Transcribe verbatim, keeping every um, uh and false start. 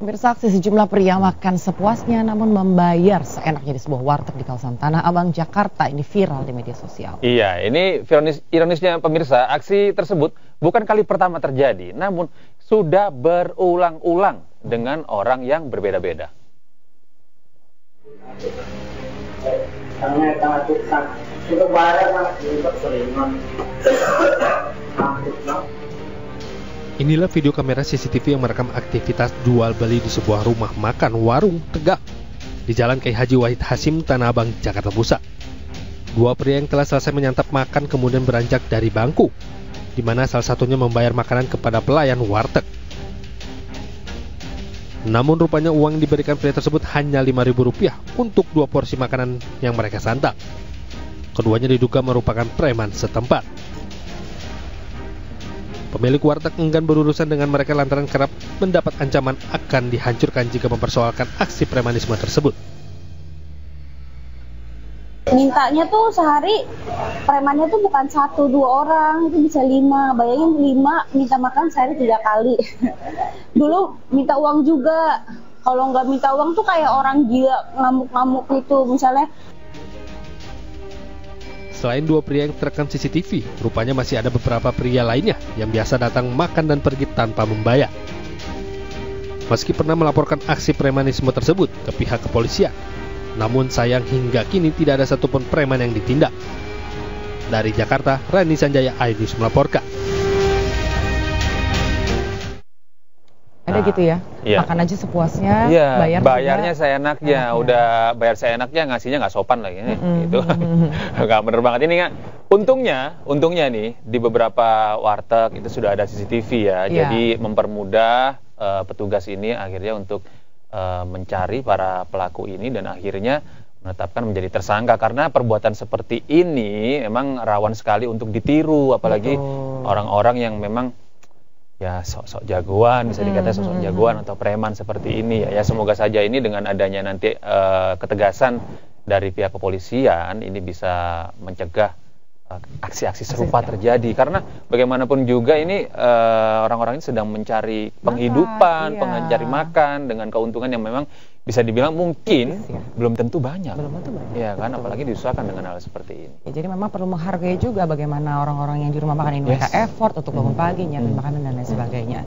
Pemirsa, aksi sejumlah pria makan sepuasnya namun membayar seenaknya di sebuah warteg di kawasan Tanah Abang, Jakarta ini viral di media sosial. Iya, ini ironis, ironisnya pemirsa, aksi tersebut bukan kali pertama terjadi, namun sudah berulang-ulang dengan orang yang berbeda-beda. Inilah video kamera C C T V yang merekam aktivitas jual beli di sebuah rumah makan warung tegak di Jalan Kiai Haji Wahid Hasyim, Tanah Abang, Jakarta Pusat. Dua pria yang telah selesai menyantap makan kemudian beranjak dari bangku, di mana salah satunya membayar makanan kepada pelayan warteg. Namun rupanya uang yang diberikan pria tersebut hanya lima ribu rupiah untuk dua porsi makanan yang mereka santap. Keduanya diduga merupakan preman setempat. Pemilik warteg enggan berurusan dengan mereka lantaran kerap mendapat ancaman akan dihancurkan jika mempersoalkan aksi premanisme tersebut. Mintanya tuh sehari premannya tuh bukan satu dua orang, itu bisa lima. Bayangin lima minta makan sehari tiga kali. Dulu minta uang juga. Kalau nggak minta uang tuh kayak orang gila ngamuk-ngamuk gitu misalnya. Selain dua pria yang terekam C C T V, rupanya masih ada beberapa pria lainnya yang biasa datang makan dan pergi tanpa membayar. Meski pernah melaporkan aksi premanisme tersebut ke pihak kepolisian, namun sayang hingga kini tidak ada satupun preman yang ditindak. Dari Jakarta, Rani Sanjaya, iNews melaporkan. Ada nah, gitu ya, iya. Makan aja sepuasnya, iya, bayar bayarnya saya enaknya, enaknya. Udah bayar saya enaknya, ngasihnya nggak sopan lagi, mm -hmm. Gitu, nggak bener banget ini nggak. Untungnya, untungnya nih di beberapa warteg itu sudah ada C C T V ya, yeah. Jadi mempermudah uh, petugas ini akhirnya untuk uh, mencari para pelaku ini dan akhirnya menetapkan menjadi tersangka karena perbuatan seperti ini memang rawan sekali untuk ditiru, apalagi orang-orang yang memang ya sok-sok jagoan, bisa dikatakan sok-sok jagoan atau preman seperti ini ya. Ya semoga saja ini dengan adanya nanti uh, ketegasan dari pihak kepolisian ini bisa mencegah aksi-aksi uh, serupa terjadi karena bagaimanapun juga ini orang-orang uh, ini sedang mencari penghidupan, iya. mencari makan dengan keuntungan yang memang bisa dibilang mungkin ya. belum tentu banyak. Belum tentu banyak. Ya kan, apalagi diusahakan dengan hal seperti ini. Ya, jadi memang perlu menghargai juga bagaimana orang-orang yang di rumah makan ini yes. mereka effort untuk bangun pagi, nyiapin makanan dan lain sebagainya.